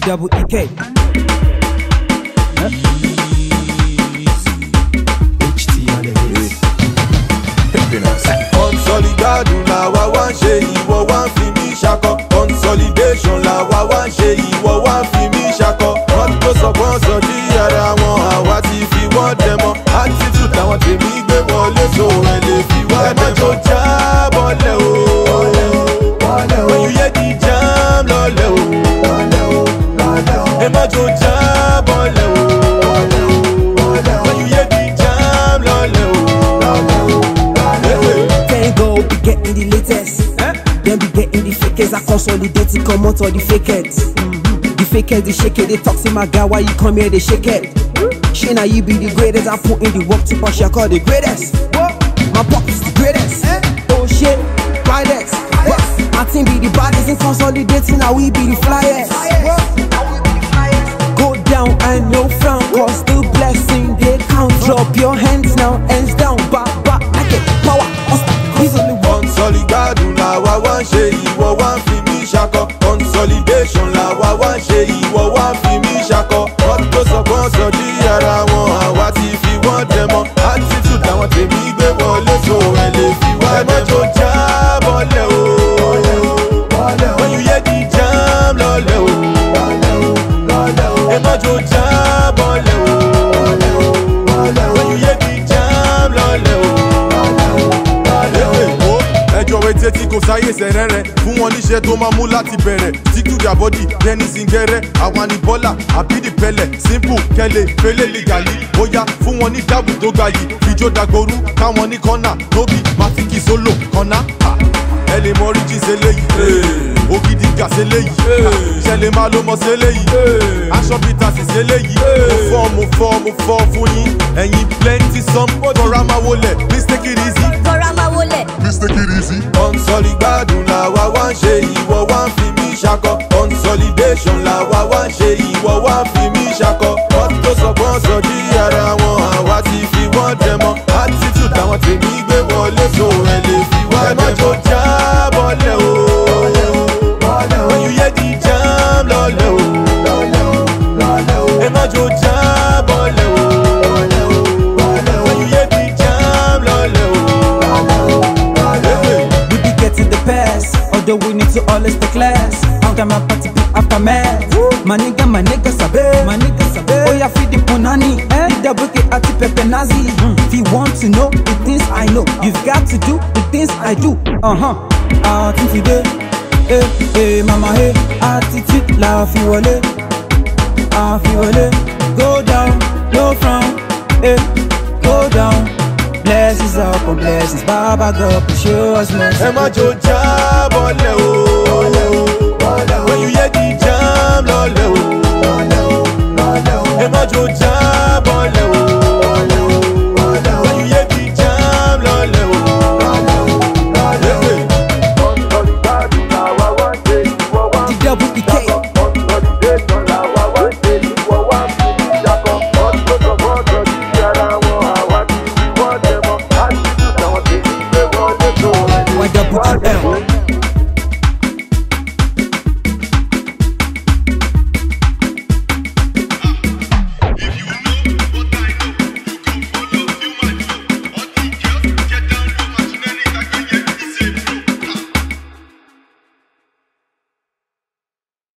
EEK. Consolidation la wa wá ń ṣe ìwọ wá ń fi mí ṣakọ. Consolidation la wa wá ń ṣe ìwọ wá ń fi mí ṣakọ. Wọ́n tó sọ̀gbọ́n sọ di ara wọn àwa ti fi wọ́n dẹmọ. Attitude àwọn tèmi gbé wọlé so ẹ lè fi wá dẹmọ. Ẹ má jò já bọ́lẹ̀ o. When you hear the jam lọ́lẹ̀ o. Ẹ má jò já bọ́lẹ̀ o. When you hear the jam lọ́lẹ̀ o. Be getting the latest, then be getting the fakers. I consolidate, come out all the fakers. The fakers, they shake it, they talk to my guy. Why you come here, they shake it. She now you be the greatest. I put in the work to push, I call the greatest. My pop is the greatest. Oh shit, riders. My team be the baddest in consolidating. Now we be the flyers. Go down and no frown, cause the blessing they count. Drop your hands now, hands down, back, I get power. Consolidation la wa wá ń ṣe ìwọ wá ń fi mí ṣakọ. Consolidation la wa wá ń ṣe ìwọ wá ń fi mí ṣakọ. Wọ́n tó sọ̀gbọ́n sọ di ara wọn àwa ti fi wọ́n dẹmọ. Attitude àwọn tèmi gbé wọlé so ẹ lè fi wá dẹmọ. Ẹ má jò já bọ́lẹ̀ o. When you hear the jam lọ́lẹ̀ o. Ẹ má jò já bọ́lẹ̀ o. When you hear the jam lọ́lẹ̀ o. Ẹjọ́ etí tí kò sáyé sẹ̀rẹ̀ rẹ̀ fún wọn níṣẹ́ tó máa mú láti bẹ̀rẹ̀. Stick to their body, Dennis Ngere, àwọn ní bọ́là, àbídì pẹ̀lẹ̀, simple, kẹlẹ̀, fẹlẹ̀ lìgàlì. Bóyá fún wọn ní dábù tó ga yìí, fìjó dàgbòrú, káwọn ní kọ́nà, tóbi, màtíkì sólò, kọ́nà. Ẹ lè mọ oríjì séléyìí, ògidì gà séléyìí, ṣẹlẹ̀ máa ló mọ séléyìí, aṣọ bíta sì séléyìí. Mo fọ́ fún yín, ẹ̀yin plenty some, tọ́ra máa wọlé, please take it easy. Take it easy. Consolidation la wa wá ń ṣe ìwọ wá ń fi mí ṣakọ. Consolidation la wa wá ń ṣe ìwọ wá ń fi mí ṣakọ. Wọ́n tó sọ̀gbọ́n sọ di ara wọn àwa ti fi wọ́n dẹmọ. Attitude àwọn tèmi gbé wọlé so ẹ lè fi wá dẹmọ. Ẹ má jò já bọ́lẹ̀ o. When you hear the jam lọ́lẹ̀ o. Ẹ má jò já bọ́lẹ̀ o. When you hear the jam lọ́lẹ̀ o. Although we need to always take less. After my party, after math. My nigga sabe. Oh yeah, feed the punani. The double K at the pepe nazi. If you want to know the things I know, you've got to do the things I do. Attitude, hey, mama, hey. Attitude, la fi wole. Go down, no frown, hey. Go down. Blessings upon blessings, Baba God, show us mercy. Ẹ má jò já bọ́lẹ̀ o.